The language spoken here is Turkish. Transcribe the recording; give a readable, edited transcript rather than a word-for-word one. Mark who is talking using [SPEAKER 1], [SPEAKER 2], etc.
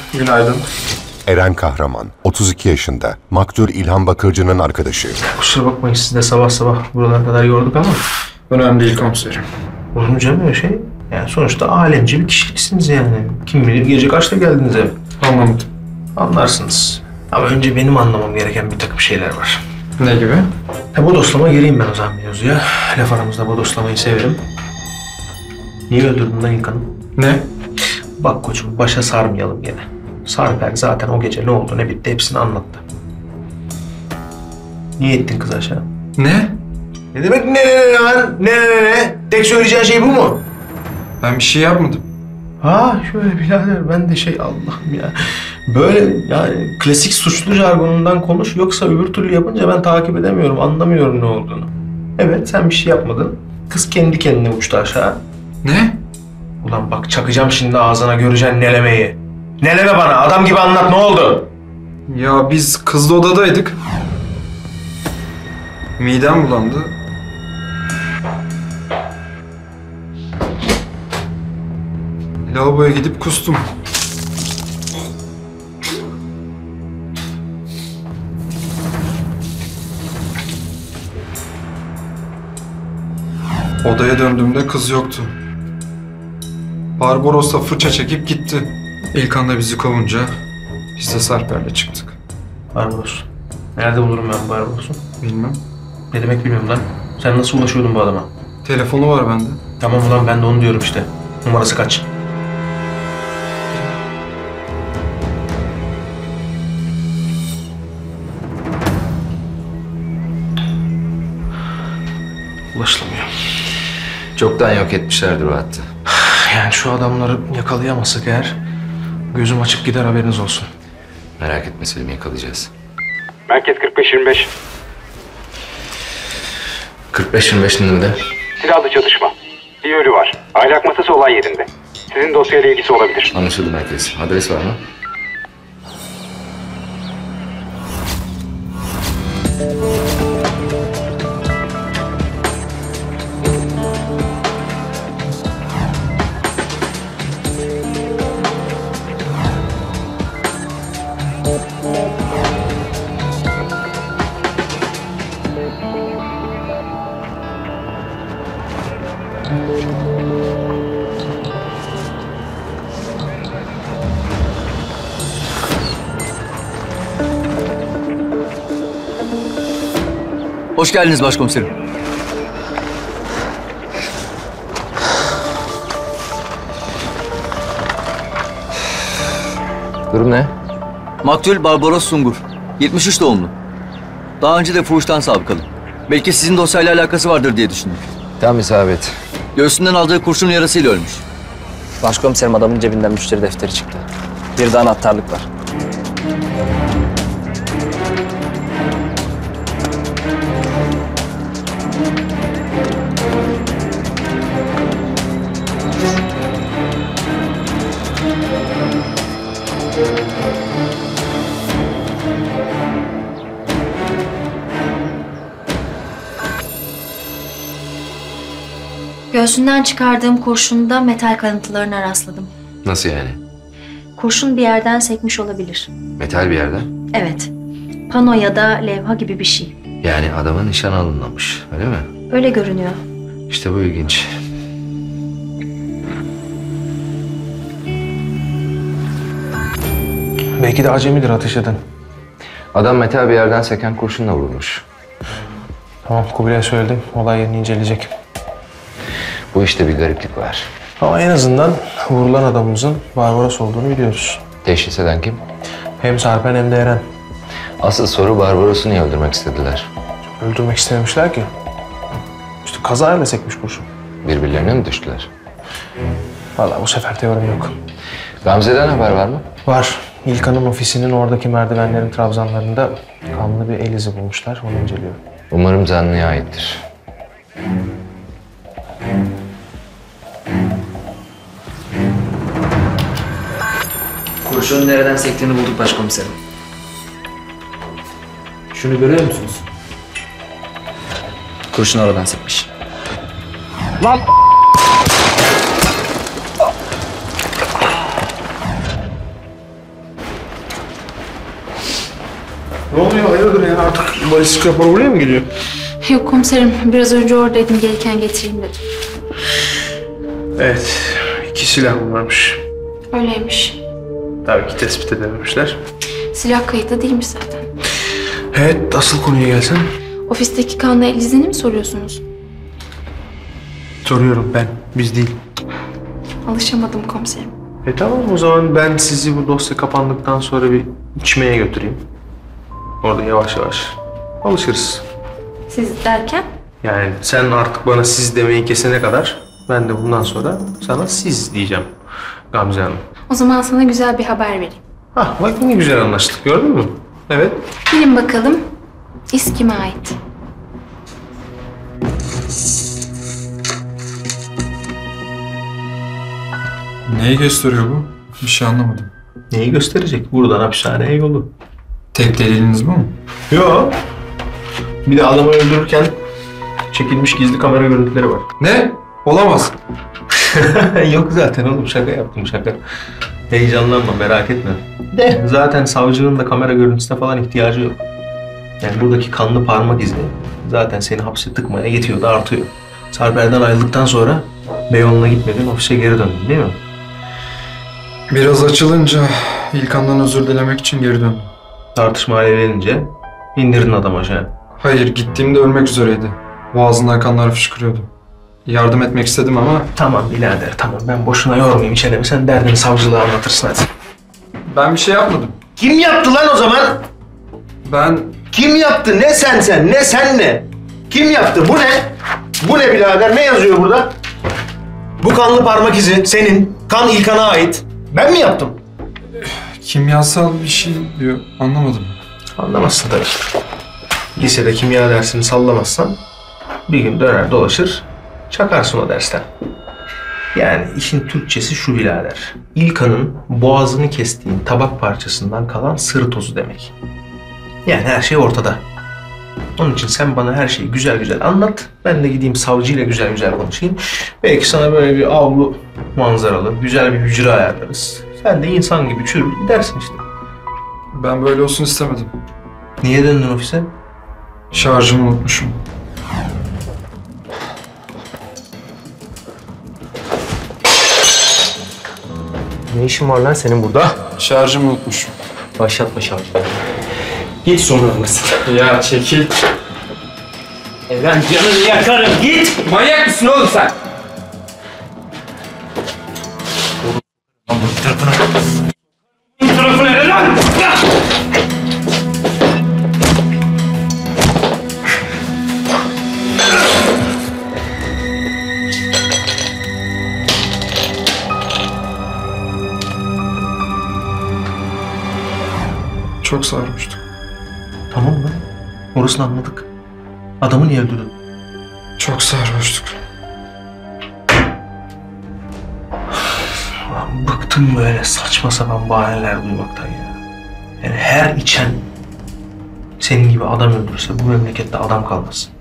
[SPEAKER 1] Günaydın.
[SPEAKER 2] Eren Kahraman, 32 yaşında, Maktul İlhan Bakırcı'nın arkadaşı.
[SPEAKER 3] Kusura bakmayın siz de sabah sabah buralara kadar yorduk ama.
[SPEAKER 1] Önemli değil komiserim.
[SPEAKER 3] Olur mu canım öyle şey? Yani sonuçta alemci bir kişiliksiniz yani. Kim bilir gece kaçta geldiniz eve?
[SPEAKER 1] Anlamadım.
[SPEAKER 3] Anlarsınız. Ama önce benim anlamam gereken bir takım şeyler var.
[SPEAKER 1] Ne gibi?
[SPEAKER 3] Bodoslama gireyim ben o zaman mevzuya. Laf aramızda bodoslamayı severim. Niye öldürdün lan İlkan'ı?
[SPEAKER 1] Ne?
[SPEAKER 3] Bak koçum başa sarmayalım gene. Sarper zaten o gece ne oldu ne bitti hepsini anlattı. Niye ettin kız aşağı?
[SPEAKER 1] Ne?
[SPEAKER 3] Ne demek ne lan? Ne? Tek söyleyeceğin şey bu mu?
[SPEAKER 1] Ben bir şey yapmadım.
[SPEAKER 3] Ha şöyle birader ben de Allah'ım ya. Böyle yani klasik suçlu jargonundan konuş yoksa öbür türlü yapınca ben takip edemiyorum, anlamıyorum ne olduğunu. Evet sen bir şey yapmadın. Kız kendi kendine uçtu aşağı.
[SPEAKER 1] Ne?
[SPEAKER 3] Ulan bak çakacağım şimdi ağzına göreceksin nelemeyi. Neleme bana adam gibi anlat ne oldu?
[SPEAKER 1] Ya biz kızlı odadaydık. Midem bulandı. Lavaboya gidip kustum. Odaya döndüğümde kız yoktu. Barbaros da fırça çekip gitti. İlkan da bizi kovunca biz de Sarper'le çıktık.
[SPEAKER 3] Barbaros. Nerede bulurum ben bu Barbaros'u?
[SPEAKER 1] Bilmem.
[SPEAKER 3] Ne demek bilmiyorum lan. Sen nasıl ulaşıyordun bu adama?
[SPEAKER 1] Telefonu var bende.
[SPEAKER 3] Tamam ulan ben de onu diyorum işte. Numarası kaç? Ulaşılamıyor.
[SPEAKER 4] Çoktan yok etmişlerdir o hattı.
[SPEAKER 3] Yani şu adamları yakalayamazsak eğer gözüm açık gider haberiniz olsun.
[SPEAKER 4] Merak etme Selim, yakalayacağız.
[SPEAKER 5] Merkez 45-25.
[SPEAKER 4] 45-25 ne?
[SPEAKER 5] Silahlı çatışma. Bir ölü var. Aylak masası olay yerinde. Sizin dosyayla ilgisi olabilir.
[SPEAKER 4] Anlaşıldı merkez. Adres var mı?
[SPEAKER 6] Hoş geldiniz başkomiserim.
[SPEAKER 4] Durum ne?
[SPEAKER 6] Maktul Barbaros Sungur. 73 doğumlu. Daha önce de fuhuştan sabıkalı. Belki sizin dosyayla alakası vardır diye düşündüm.
[SPEAKER 4] Tam isabet.
[SPEAKER 6] Göğsünden aldığı kurşun yarasıyla ölmüş.
[SPEAKER 7] Başkomiserim adamın cebinden müşteri defteri çıktı. Bir de anahtarlık var.
[SPEAKER 8] Göğsünden çıkardığım kurşunda metal kalıntılarına rastladım.
[SPEAKER 4] Nasıl yani?
[SPEAKER 8] Kurşun bir yerden sekmiş olabilir.
[SPEAKER 4] Metal bir yerden.
[SPEAKER 8] Evet. Pano ya da levha gibi bir şey.
[SPEAKER 4] Yani adamın nişan alınmamış, öyle mi?
[SPEAKER 8] Öyle görünüyor.
[SPEAKER 4] İşte bu ilginç.
[SPEAKER 3] Belki de acemidir ateş eden.
[SPEAKER 4] Adam metal bir yerden seken kurşunla vurulmuş.
[SPEAKER 3] Tamam Kubilay'a söyledim. Olay yerini inceleyecek.
[SPEAKER 4] Bu işte bir gariplik var.
[SPEAKER 3] Ama en azından vurulan adamımızın Barbaros olduğunu biliyoruz.
[SPEAKER 4] Teşhis eden kim?
[SPEAKER 3] Hem Sarpen hem de Eren.
[SPEAKER 4] Asıl soru Barbaros'u niye öldürmek istediler?
[SPEAKER 3] Öldürmek istememişler ki. İşte kazayla sekmiş kurşun.
[SPEAKER 4] Birbirlerine mi düştüler?
[SPEAKER 3] Vallahi bu sefer teorim yok.
[SPEAKER 4] Gamze'den haber var mı?
[SPEAKER 3] Var. İlkan'ın ofisinin oradaki merdivenlerin trabzanlarında kanlı bir el izi bulmuşlar. Onu inceliyor.
[SPEAKER 4] Umarım zanlıya aittir.
[SPEAKER 7] Kurşunun nereden sektiğini bulduk başkomiserim. Şunu görüyor musunuz? Kurşun oradan sekmiş.
[SPEAKER 5] Lan!
[SPEAKER 3] Ne oluyor? Hayırdır ya? Artık balistik rapor buraya mı geliyor?
[SPEAKER 8] Yok komiserim, biraz önce oradaydım, gelirken getireyim dedim.
[SPEAKER 3] Evet. 2 silah varmış.
[SPEAKER 8] Öyleymiş.
[SPEAKER 3] Tabii ki tespit edememişler.
[SPEAKER 8] Silah kayıtlı değilmiş zaten.
[SPEAKER 3] Evet, asıl konuya gelsen.
[SPEAKER 8] Ofisteki kanla el izini mi soruyorsunuz?
[SPEAKER 3] Soruyorum ben, biz değil.
[SPEAKER 8] Alışamadım komiserim.
[SPEAKER 3] Tamam, o zaman ben sizi bu dosya kapandıktan sonra bir içmeye götüreyim. Orada yavaş yavaş alışırız.
[SPEAKER 8] Siz derken?
[SPEAKER 3] Yani sen artık bana siz demeyi kesene kadar ben de bundan sonra sana siz diyeceğim Gamze Hanım.
[SPEAKER 8] O zaman sana güzel bir haber vereyim.
[SPEAKER 3] Hah, bak ne güzel anlaştık, gördün mü? Evet.
[SPEAKER 8] Bilin bakalım, İS kime ait?
[SPEAKER 1] Neyi gösteriyor bu? Bir şey anlamadım.
[SPEAKER 3] Neyi gösterecek? Buradan hapishaneye yolu.
[SPEAKER 1] Tek deliliniz bu mu?
[SPEAKER 3] Yo. Bir de adamı öldürürken çekilmiş gizli kamera görüntüleri var.
[SPEAKER 1] Ne? Olamaz.
[SPEAKER 3] Yok zaten oğlum, şaka yaptım, şaka. Heyecanlanma, merak etme. De zaten savcının da kamera görüntüsüne falan ihtiyacı yok. Yani buradaki kanlı parmak izi zaten seni hapse tıkmaya yetiyor da artıyor. Sarper'den ayrıldıktan sonra Beyoğlu'na gitmedin, ofise geri döndün değil mi?
[SPEAKER 1] Biraz açılınca İlkan'dan özür dilemek için geri döndüm.
[SPEAKER 3] Tartışma alevlenince indirdin adamı aşağı.
[SPEAKER 1] Hayır, gittiğimde ölmek üzereydi. Boğazından kanlar fışkırıyordu. Yardım etmek istedim ama
[SPEAKER 3] Tamam birader, tamam, ben boşuna yormayayım içerimi. Sen derdini savcılığa anlatırsın hadi.
[SPEAKER 1] ben bir şey yapmadım.
[SPEAKER 3] Kim yaptı lan o zaman?
[SPEAKER 1] Ben
[SPEAKER 3] Kim yaptı? Ne sen ne sen ne? Kim yaptı? Bu ne? Bu ne birader? Ne yazıyor burada? Bu kanlı parmak izi senin. Kan İlkan'a ait. Ben mi yaptım?
[SPEAKER 1] kimyasal bir şey diyor. Anlamadım.
[SPEAKER 3] Anlamazsın tabii. Lisede kimya dersini sallamazsan bir gün döner dolaşır çakarsın o dersten. Yani işin Türkçesi şu birader. İlkan'ın boğazını kestiğin tabak parçasından kalan sıvı tozu demek. Yani her şey ortada. Onun için sen bana her şeyi güzel güzel anlat. Ben de gideyim savcıyla güzel güzel konuşayım. Belki sana böyle bir avlu manzaralı, güzel bir hücre ayarlarız. Sen de insan gibi çürür gidersin işte.
[SPEAKER 1] Ben böyle olsun istemedim.
[SPEAKER 3] Niye döndün ofise?
[SPEAKER 1] Şarjımı unutmuşum.
[SPEAKER 3] Ne işin var lan senin burada?
[SPEAKER 1] Şarjımı unutmuşum.
[SPEAKER 3] Başlatma şarjı. Git sonra anlasın.
[SPEAKER 1] Ya çekil.
[SPEAKER 3] Eren canını yakarım, git!
[SPEAKER 1] Manyak mısın oğlum sen?
[SPEAKER 3] Bu tarafına Eren!
[SPEAKER 1] Çok sarmıştım.
[SPEAKER 3] Tamam lan. Orasını anladık. Adamı niye öldürdün?
[SPEAKER 1] Çok sarhoştuk.
[SPEAKER 3] Lan bıktım böyle saçma sapan bahaneler duymaktan ya. Yani her içen senin gibi adam öldürürse bu memlekette adam kalmaz.